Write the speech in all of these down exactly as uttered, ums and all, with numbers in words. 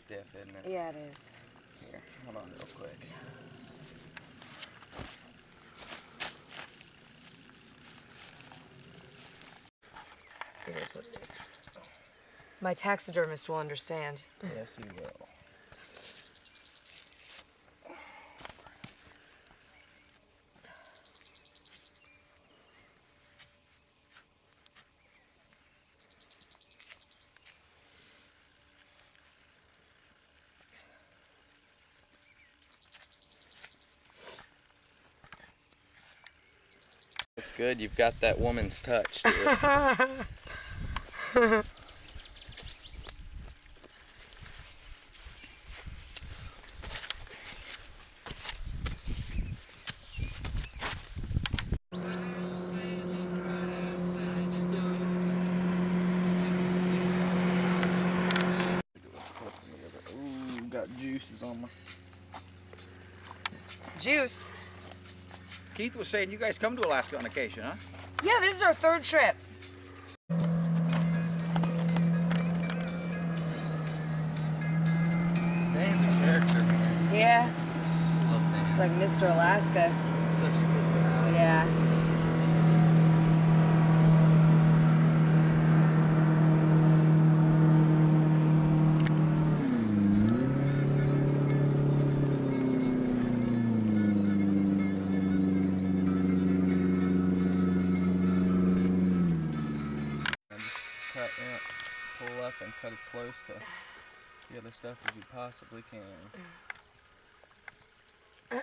stiff, isn't it? Yeah, it is. Here, hold on real quick. It is what it is. My taxidermist will understand. Yes, he will. It's good you've got that woman's touch to it. Ooh, got juices on my Juice. Keith was saying you guys come to Alaska on occasion, huh? Yeah, this is our third trip. Stan's a character. Yeah. Love Stan. It's like Mister Alaska. Such a good guy. Yeah. Cut, yeah, pull up and cut as close to the other stuff as you possibly can. Like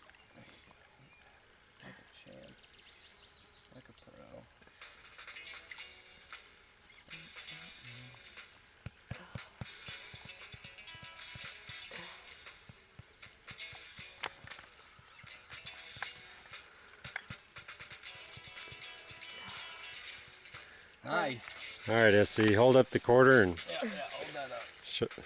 a champ. Like a pro. Nice. All right, S C, hold up the quarter and Yeah, yeah, hold that up. sh It's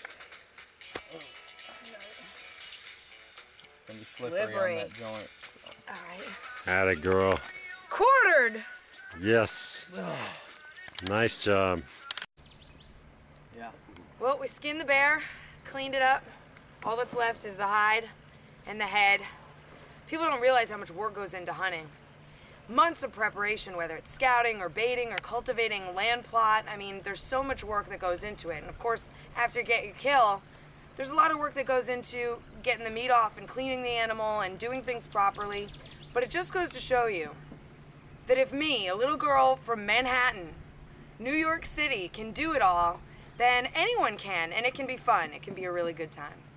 gonna be slippery, Slippery. on that joint. So. All right. atta girl. Quartered. Yes. Nice job. Yeah. Well, we skinned the bear, cleaned it up. All that's left is the hide and the head. People don't realize how much work goes into hunting. Months of preparation, whether it's scouting or baiting or cultivating a land plot. I mean, there's so much work that goes into it. And of course, after you get your kill, there's a lot of work that goes into getting the meat off and cleaning the animal and doing things properly. But it just goes to show you that if me, a little girl from Manhattan, New York City, can do it all, then anyone can, and it can be fun. It can be a really good time.